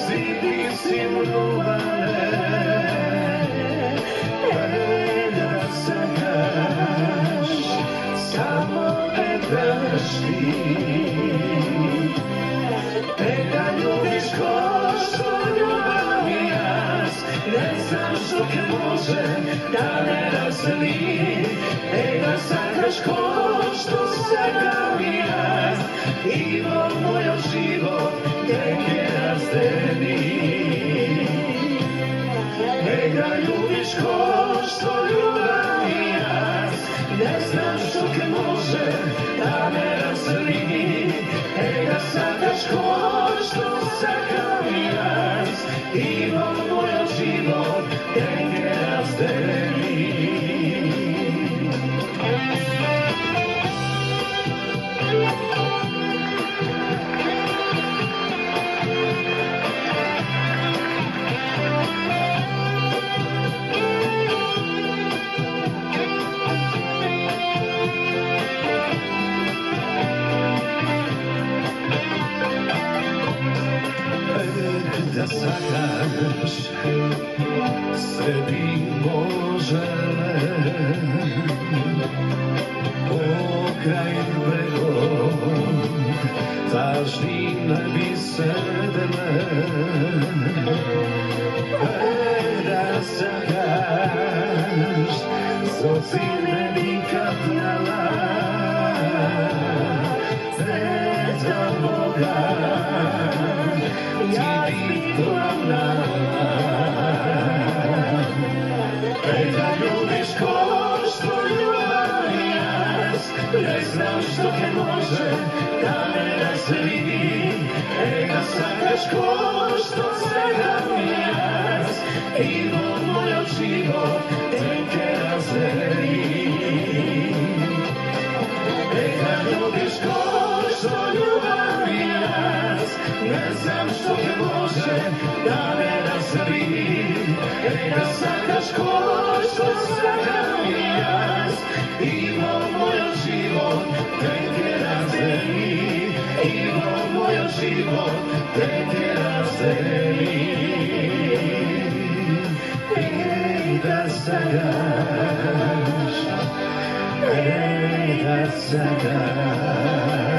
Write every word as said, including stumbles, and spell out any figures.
si ti si ljubane, da sakaš, samo ne daš ti. Ne da ljubiš ko što ljubam i jas, ne znam što te može da ne razli. Ne da sakaš ko što sakam i jas, i moj život neke razdeli. Ne da ljubiš ko što ljubam i jas, ne znam što te može da ne razli. Ne da sakaš ko što sakam i jas, i moj život neke razdeli. Da sakaš sebi možeme pokraj bregom tažnine bisedne. Da sakaš zocine nikapnala sveta Boga. Ja pitam na ne da ljubiš ko što ljubam i jas, ne znam što te može da me razli. Ne da sakaš ko što sakam i jas, i moj život neke razdeli. Ne da ljubiš ko što ljubam i jas, ne znam što te može da me razli. Ne da sakaš ko što sakam i jas, i moj život neke razdeli. I moj život neke razdeli. I da sakaš, ne da sakaš.